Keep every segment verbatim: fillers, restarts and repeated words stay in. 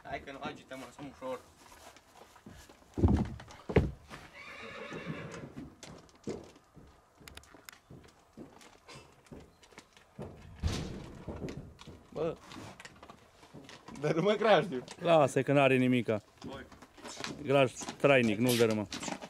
Hai că nu agităm, lăsăm ușor. Bă, dărâmă grajdul. Lasă că n-are nimica. Graj trainic, nu-l dărâmă.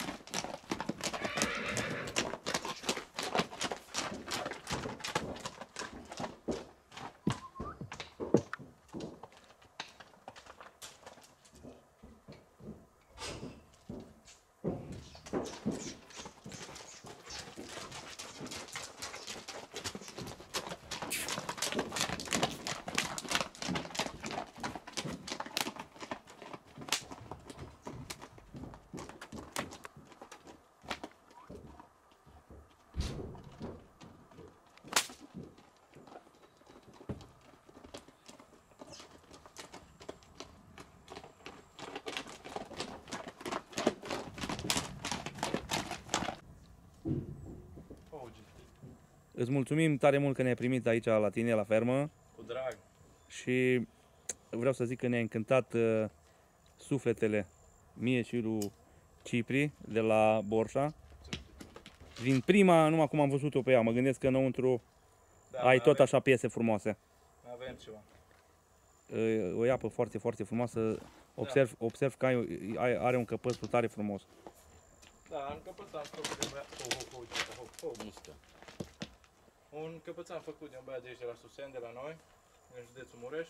Îți mulțumim tare mult că ne-ai primit aici la tine, la fermă. Cu drag. Și vreau să zic că ne-a încântat uh, sufletele mie și lui Cipri de la Borșa. Din prima, numai cum am văzut-o pe ea, mă gândesc că înăuntru Da, ai tot avem, așa piese frumoase. avem ceva. Uh, o iapă foarte, foarte frumoasă. Observ, da. observ că ai, ai, are un căpăț tare frumos. Da, am căpățan făcut de un băiat. Oh, oh, oh, oh, oh, oh. Un căpățan făcut de un băiat de aici de la Suseni, de la noi, în județul Mureș.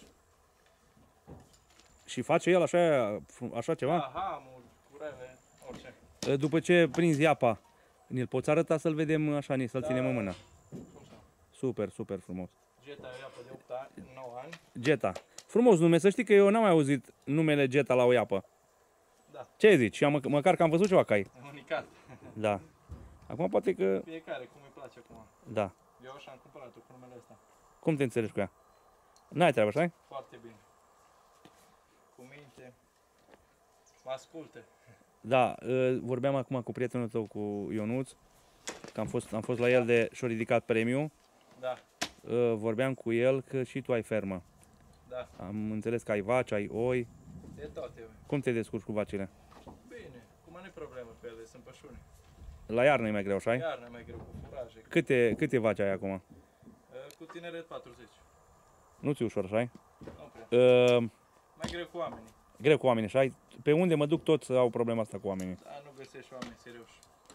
Și face el așa, așa ceva? Da, hamuri, curele, orice. După ce prinzi iapa, ne-l poți arăta să-l vedem așa, să-l Da, ținem în mână? cum să? Super, super frumos. Geta e o iapă de opt ani, nouă ani. Geta. Frumos nume, să știi că eu n-am mai auzit numele Geta la o iapă. Da. Ce zici? Și am, măcar că am văzut ceva cai. Unicat. Da. Acum poate că... Fiecare, cum îi place acum. Da. Eu așa am cumpărat-o cu numele ăsta. Cum te înțelegi cu ea? N-ai treabă, așa? Foarte bine. Cu minte. Mă asculte. Da, vorbeam acum cu prietenul tău, cu Ionuț, că am fost, am fost la el de și-a ridicat premiu. Da. Vorbeam cu el că și tu ai fermă. Da. Am înțeles că ai vaci, ai oi. De toate. Cum te descurci cu vacile? Bine, cum nu-i problemă pe ele, sunt pășune. La iarnă e mai greu, așa? Iarna e mai greu cu furaje. Câte, câte vaci ai acum? Cu tineret patruzeci. Nu ți-e ușor, așa? Nu prea. Uh, mai greu cu oamenii. Greu cu oamenii, așa? Pe unde mă duc toți au problema asta cu oamenii. Da, nu găsești oameni serioși.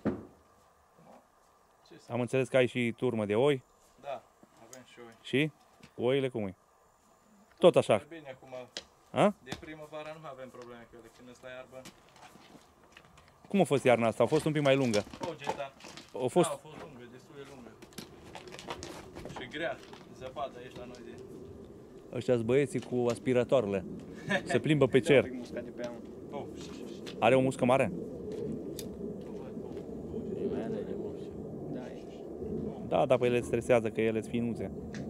Ce Am înțeles că ai și turmă de oi. Da, avem și oi. Și? Oile cum e? Tot așa. E bine acum. A? De primăvară nu avem probleme cu ele, când sunt la iarbă. Cum a fost iarna asta? A fost un pic mai lungă. O Geta. A fost... Da, a fost lungă, destul de lungă. Și grea. Zăpadă aici la noi de... Ăștia-s băieții cu aspiratoarele. Se plimbă pe cer. Are o muscă mare? Da, dar pe ele stresează că ele sunt finuțe.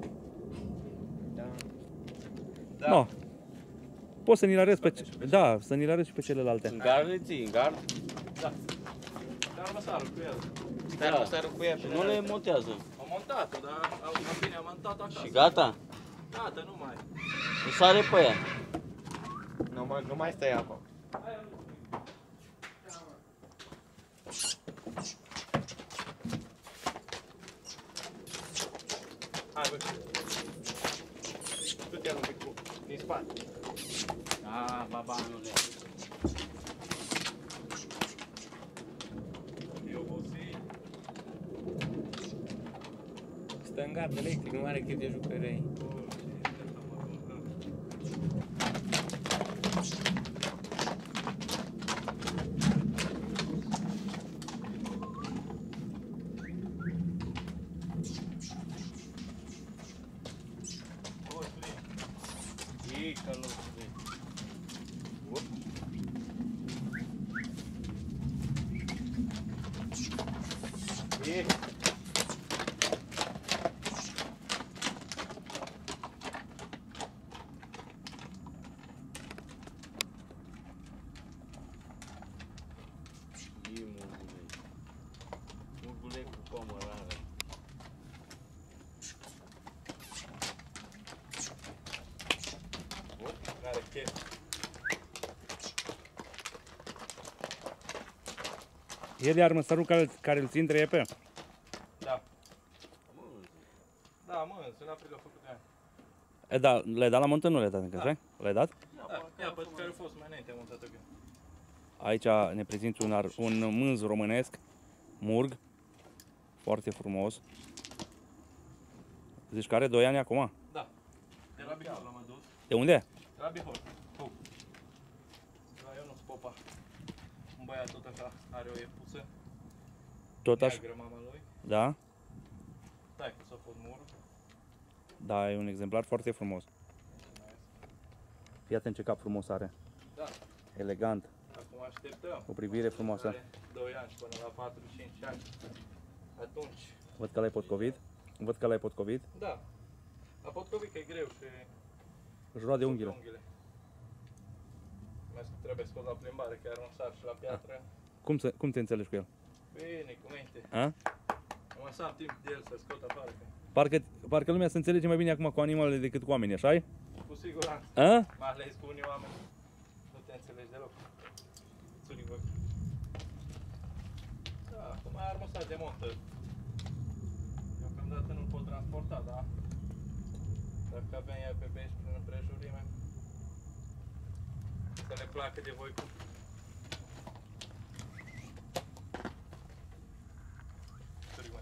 Da. No. Poți să ni le arăți pe... Da, să ni le arăți și pe celelalte. În gard le ții, în gard? Da. Dar măsarul cu el. Dar măsarul cu ea. Și nu le montează. Am montat-o, dar am bine, am montat acasă. Și gata? Gata, nu mai. Nu sare pe ea. Nu mai, nu mai stai acolo. Hai, bă. Du-te un pic cu... din spate. Ah, babanule. E obosit. Stă în gard electric, nu are chef de jucărei. El e armăsarul care, care îl țin trei pe. Da. Da, mă, în aprilie a făcut de ani. E, da, le-ai dat la montă, nu le-ai dat încă, Da. le-ai dat? Da, ia, pe care a fost mai înainte, am montat-o eu. Aici ne prezinți un, ar, un mânz românesc, murg, foarte frumos. Zici că are doi ani acum? Da. De la Bihor l-am adus. De unde? De la Bihor. Hu. La Ionuț Popa. Un băiat tot așa are o iepuță. Tot așa? Neagră mama lui. Da? Stai că s-a fost murg. Da, e un exemplar foarte frumos. Fii atent ce cap frumos are. Da. Elegant, Acum așteptăm. o privire frumoasă. Are doi ani până la patru cinci ani. Atunci, Văd că l-ai potcovit. Văd că l-ai potcovit. da. La potcovic e greu și Își roade unghiile. unghiile. Mai trebuie scos la plimbare, chiar un sar și la piatră. Cum, să, cum te înțelegi cu el? Bine, cu minte. A? Am să am timp de el să scot afară. că Parcă, parcă lumea se înțelege mai bine acum cu animalele decât cu oamenii, așa-i? Cu siguranță. A? Mai ales cu unii oameni. Nu te înțelegi deloc. Țurivă. Da, acum ai armăsat de montă. Deocamdată nu-l pot transporta, da? Dacă avem ea pe pești prin împrejurime, să le placă de voi cu... Țurivă.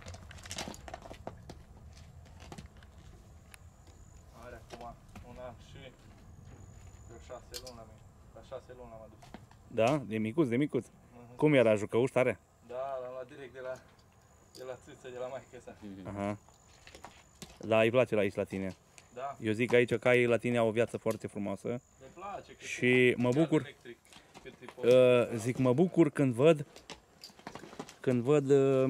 Are acum un an și vreo șase luni la mine. La șase luni l-am adus. Da? De micuț, de micuț. Mhm. Cum era jucăuș tare? Da, l-am luat direct de la, de la țâță, de la maică sa. Aha. Da, îi place la aici la tine. Da, Eu zic că aici caii la tine au o viață foarte frumoasă. le place. cât Și e mă gard bucur, electric, cât e pot. uh, zic mă bucur când văd, când văd uh,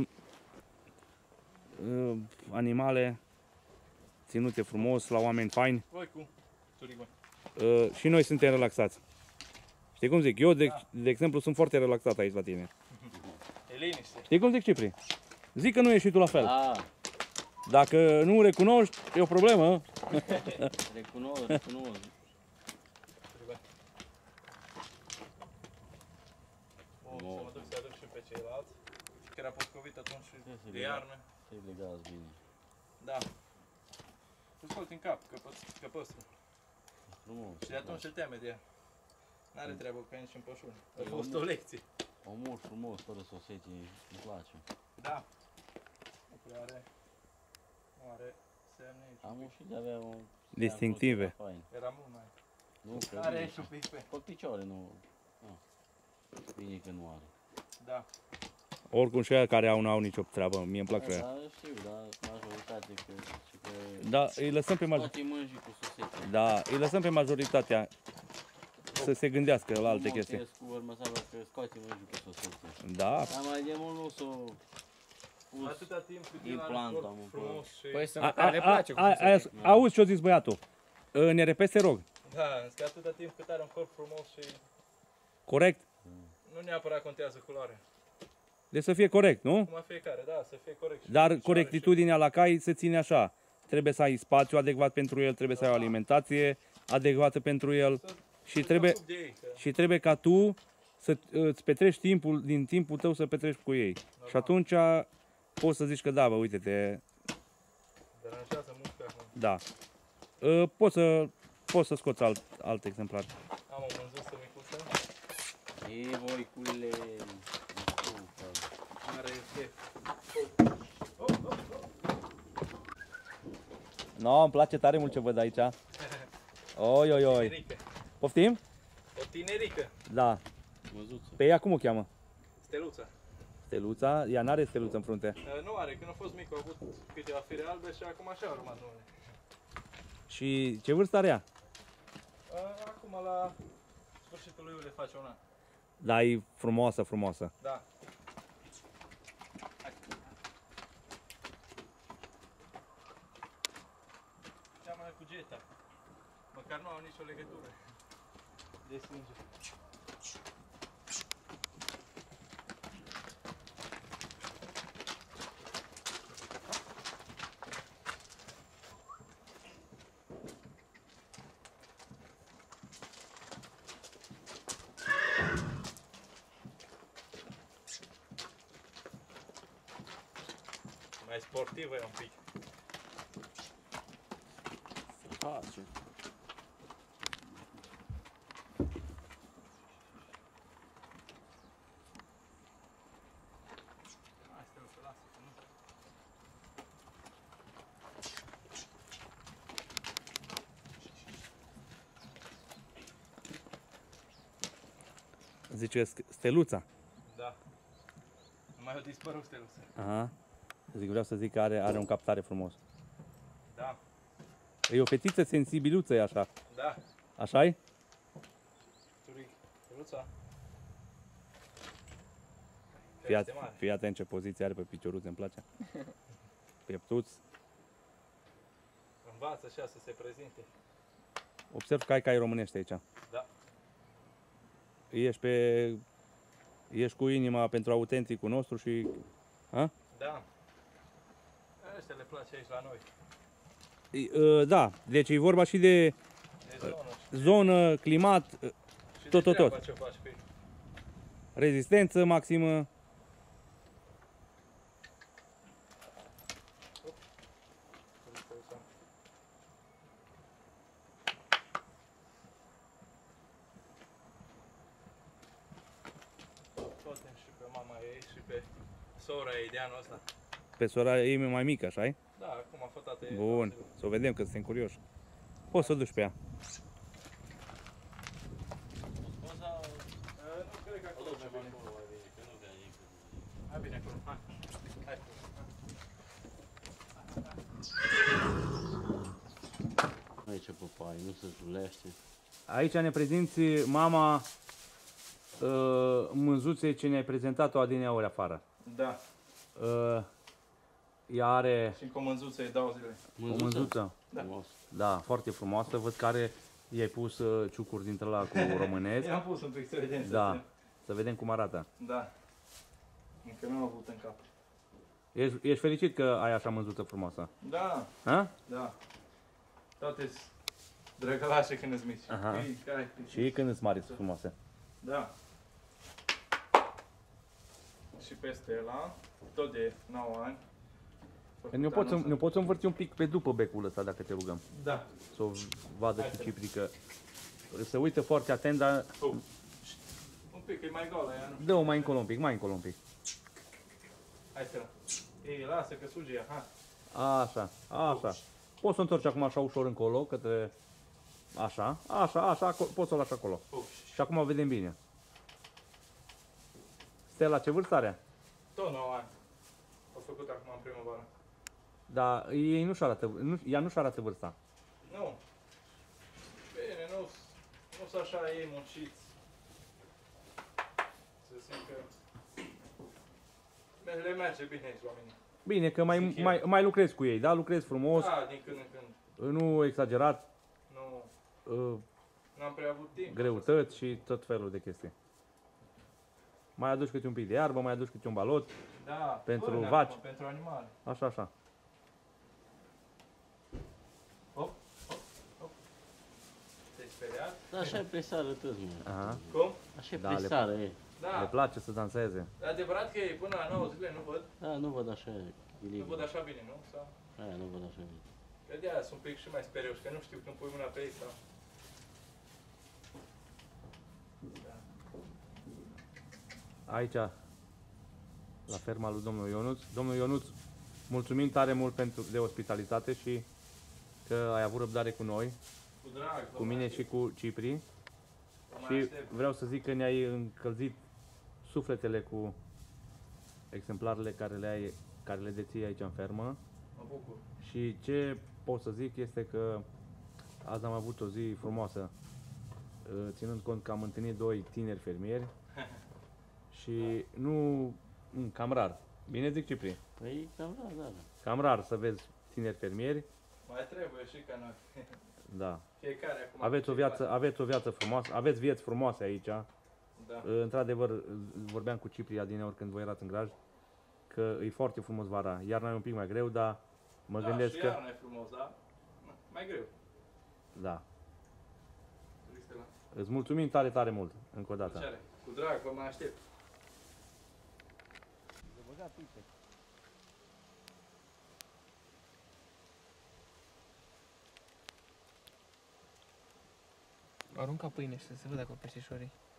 uh, animale ținute frumos, la oameni faini. Voi cu țurigă. Uh, și noi suntem relaxați. Știi cum zic? Eu, de, Da. de exemplu, sunt foarte relaxat aici la tine. E liniște. Știi cum zic, Cipri? Zic că nu ești și tu la fel. Da, Dacă nu recunoști, e o problemă. recunosc, recunosc. Țurigă. O, să mă duc să aduc și pe ceilalți. Că era potcovit atunci și Ia să de le iarnă. Să-i legați bine. Da. Îl scot în cap, căpăs- căpăstrul. Frumos. Și de atunci se teme de ea. N-are treabă cu nici în pășuni. A Eu fost nu- o lecție. Omul frumos, fără sosete, îmi place. Da. Nu prea are... Nu are semne nici. Am și de avea o... Distinctive. Fain. Era mult mai... Nu, că Are bine. aici un pic pe... Pe picioare, nu. Ah. Bine că nu are. Da. Oricum și aia care au, n-au nicio treabă. Mie îmi plac Da, ea. da, știu, dar majoritate că, și că Da, îi lăsăm pe majoritatea. toate mânji cu sosete. Da, îi lăsăm pe majoritatea să se gândească la alte Nu chestii. montez cu urmăsala că scoate mânji cu sosete. Da, Dar mai de mult nu s-o pus. Atâta timp cât el are implant un am corp în frumos și... Păi să a, care le a, place cu a, a, sosete. auzi ce-a zis băiatul. Ne repezi, te rog. Da, că atâta timp cât are un corp frumos și... Corect? Nu neapărat contează culoarea. Deci să fie corect, nu? Cum a fiecare, da, să fie corect. și Dar picioare corectitudinea la cai se ține așa. Trebuie să ai spațiu adecvat pentru el, trebuie să ai o alimentație adecvată pentru el și- și să trebuie, te ocupi de ei, că... și trebuie ca tu să îți petreci timpul, din timpul tău să petreci cu ei. Și atunci poți să zici că da, bă, uite-te, Deranjează mult pe acum. da. Uh, Poți să, poți să scoți alt, alt exemplar. Am o mânzusă micuță, E voiculele. are chef. No, îmi place tare mult ce văd aici. Oi, oi, oi. Tinerică. Poftim? O tinerică. Da. Măzuță. Pe ea cum o cheamă? Steluța. Steluța? Ea n-are steluță în frunte. Uh, Nu are, când a fost mic, a avut câteva fire albe și acum așa a urmat numele. Și ce vârstă are ea? Uh, Acum la sfârșitul lui iulie face un an. Da, e frumoasă, frumoasă. Da. Seamănă cu Geta. Măcar nu au nicio legătură de sânge. Mai sportivă e un pic. Face. Hai, Steluță, lasă, că nu. Zice steluța. Da. Nu mai a dispărut Steluță. Aha. Zic, vreau să zic că are, are un captare frumos. Da. E o fetiță sensibiluță, e așa. Da. Așa-i? Turic. Steluța. Fii, at- fii atent ce poziție are pe picioruțe, îmi place. Pieptuț. Învață așa să se prezinte. Observ că ai cai românești aici. Da. Ești pe... Ești cu inima pentru autenticul nostru și... A? Da. Ăștia le place aici la noi. E, uh, Da, deci e vorba și de E zonă. și- zonă, climat, uh, și tot, de tot, tot. treaba ce faci cu ei. rezistență maximă. Poate și pe mama ei și pe sora ei de anul ăsta. Pe sora ei mai mică, așa-i? Da, acum a fătat ei. Bun, să o vedem că suntem curioși. Poți să o duci pe ea. Poza... Nu cred că acolo mai bine. acolo mai bine, că nu vrea nici. Hai bine acolo, hai. Hai. Aici pupai, nu se zulește. Aici ne prezinți mama uh, mânzuței ce ne-ai prezentat-o adineauri afară. Da. Uh, ea are Și cu mânzuță îi dau zile. o mânzuță, Da. Frumos. da, foarte frumoasă. Văd că are, i-ai pus uh, ciucuri dintre la cu românesc. I-am pus un pic să vedem. să Da, vedem. să vedem cum arată. Da. Încă nu am avut în cap. Ești, ești fericit că ai așa mânzuță frumoasă? Da, Ha? da. Toate drăgălașe când îți mici. Aha. Ei, care- Și când îți mari sunt frumoase? Da. Și peste ăla, tot de nouă ani. făcut Ne poți, anul ne poți învârti un pic pe după becul ăsta, dacă te rugăm. Da. Să o vadă Hai și să- Cipri că se uită foarte atent, dar Oh. Un pic, e mai goală ea, nu? dă-o mai încolo un pic, mai încolo un pic. Hai să Ei, lasă că suge ea, ha. Așa, așa. Poți să o întorci acum așa ușor încolo, către... Așa, așa, așa, aco- poți să o lași acolo. Oh. Și acum o vedem bine. Stella, ce vârstă are? Tot nouă ani. Au făcut acum în primăvară. Dar ei nu-și arată, nu, ea nu-și arată vârsta. Nu. Bine, nu nu sunt așa ei munciți. Să zic că le merge bine aici la mine. Bine, că mai, Zic eu. mai, mai lucrezi cu ei, da? Lucrezi frumos, Da, din când în când. nu exagerat, Nu, uh, n-am prea avut timp. greutăți și tot felul de chestii. Mai aduci câte un pic de iarbă, mai aduci câte un balot, Da, pentru până vaci. acum, pentru animale. așa, așa. Hop, hop, hop. Te-ai speriat? Da, așa e presară tăți, mă. Aha. Cum? Așa e Da, le- presară, e. Da. Le place să danseze. E adevărat că e până la nouă zile, nu văd? Da, nu văd așa Nu echilibru. văd așa bine, nu? Sau? Aia, nu văd așa bine. Că de-aia sunt un pic și mai sperioși, că nu știu când pui mâna pe ei sau... Da. Aici, la ferma lui domnul Ionuț. Domnul Ionuț, mulțumim tare mult pentru de ospitalitate și că ai avut răbdare cu noi, Cu drag, vă cu mai mine aștept, și cu Cipri. vă mai Și aștept. vreau să zic că ne-ai încălzit sufletele cu exemplarele care le, ai, care le deții aici în fermă. Mă bucur. Și ce pot să zic este că azi am avut o zi frumoasă, uh, ținând cont că am întâlnit doi tineri fermieri și nu, mm, cam rar, bine zic Cipri, Păi, cam da, da, da. cam rar să vezi tineri fermieri, Mai trebuie și ca noi. da. Fiecare acum... Aveți cu o ce viață, aveți o viață frumoasă, aveți vieți frumoase aici. face. Da. Uh, Într-adevăr, uh, vorbeam cu Cipri adineori când voi erați în graj, că e foarte frumos vara. Iarna e un pic mai greu, dar mă da, gândesc și că... iarna e frumos, da? Mai greu. Da. Cristela. Îți mulțumim tare, tare mult, încă o dată. Plăcere. Cu drag, vă mai aștept. Arunca pâine și să se vadă acolo peștișorii.